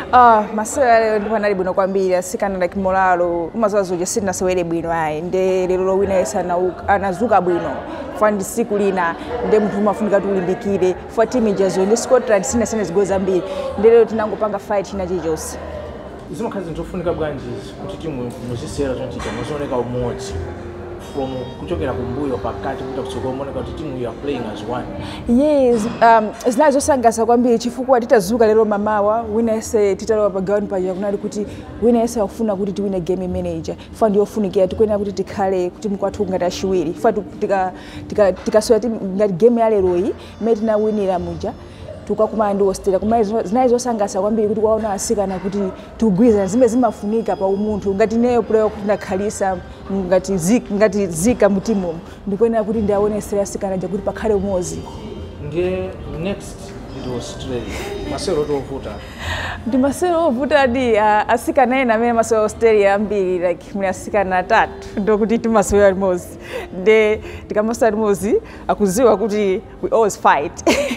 Masewera lero ndipanali bwino kwambiri asikana like molalo umazazoja sitinasewere bwino ayi nde lero wina yesa anazuka bwino fandi siku lina nde munthu umafunika tulimbikire fa team ijazo ndi Scotland sina zigo zambiri nde lero tinangopanga fight ina chichonse zimakhazi ntofunika bwanji kuti timu muzisera zonchita muzooneka umodzi from kuchokera kumbuyo pakati kuta kusokomoneka kuti timu you are playing as one. Yes, zinazosangasa kwambiri chifukwa titazuka lero mamawa wina yese titalowa pa ground page kunali kuti wina yese akufuna kuti tiwine game manager fa ndiyo funikira tikwena kuti tikhale kuti mkwathu ngati ashiwiri fa tikasoya ngati game ya lero iyi imene tinawinira muja tukakumana ndi Australia kuma zinazosangasa kwambiri kuti kwaona asikana kuti tugwiza zimene zimafunika pa umunthu ngati neyo player kuti ndakhalisa ngati zika mutimu ndikwena kuti ndiaonesera asikana kuti pakhale umozi. Nge next ndi Australia masero tovuta ndi masero ovuta ndi asikana ena amene masero Australia ambiri like muli asikana 3 ndokuti timasewera limodzi nde tikamasewera limodzi akuziwa kuti we always fight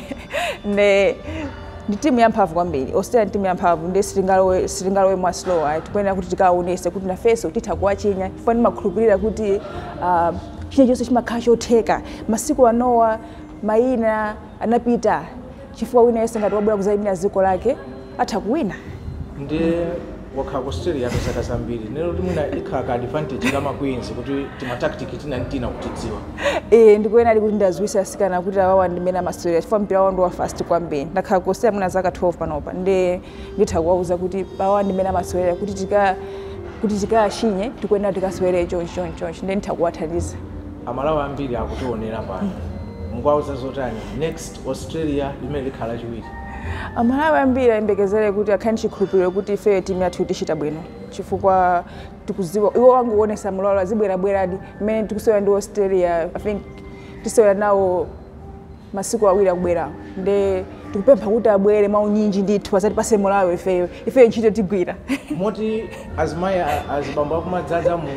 ne ndi timu yamphamvu kwambiri Australia ndi timu yamphamvu nde sitingalowe mwa slow tikwena kuti tikaonese kuti nafeso kuti tikuwachinya fani makhulupirira kuti chine chonse chimakhala chotheka masiku anowa maina anapita chifukwa wina yese ngati wabwera kuzayimira ziko lake atha kuwina nde wakhala ku Australia yakazaka zambiri lero timuna ikhala ka advantage kama Queens kuti tima tactic tinantina kutidziwa ndikuena ali kuti ndaziwisa asikana kuti awawa ndimene amasewera chifukwa mpira wawo ndi wa fast kwambiri ndakhala ku Australia muna zaka 12 panopa nde nditha kuwauza kuti awawa ndimene amasewera kuti tikashinye tikuena tikasewere choncho nde nditha kuwathandiza. Amalawi ambiri akutionera pano mkwauza zotani next Australia limene likhala chiwiri. Amalawi ambiri ayembekezere kuti akhani chikhulupiriro kuti ife timu yathu tichita bwino chifukwa tikuziwa iwo wanguonesa mulalo azibwerabweradi mmene tikusewera ndi Australia I think tisewera nawo masiku awiri akubwerawo nde tikupempha kuti abwere maunyinji ndithu asati pase Malawi ifeyo ntchito tigwira. Moti azibambo akumadzaza mu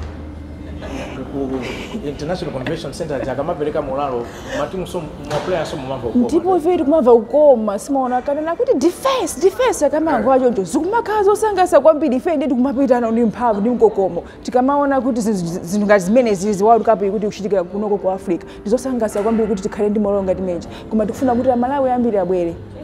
International Convention Center jakamapereka mulalo matimu so mwaplayer so mumava ukoma ndipo ife kumava ukoma simaona kanena kuti defense akamango achoncho zikumakhala zosangasa kwambiri ife ndi tikumapitana ndi mphamvu ndi mkokomo tikamaona kuti zinthu ngati zimene zili World Cup kuti kuchitikira kunoko ku Africa ndizosangasa kwambiri kuti tikhale ndi malonga timeja koma tikufuna kuti Amalawi ambiri abwere.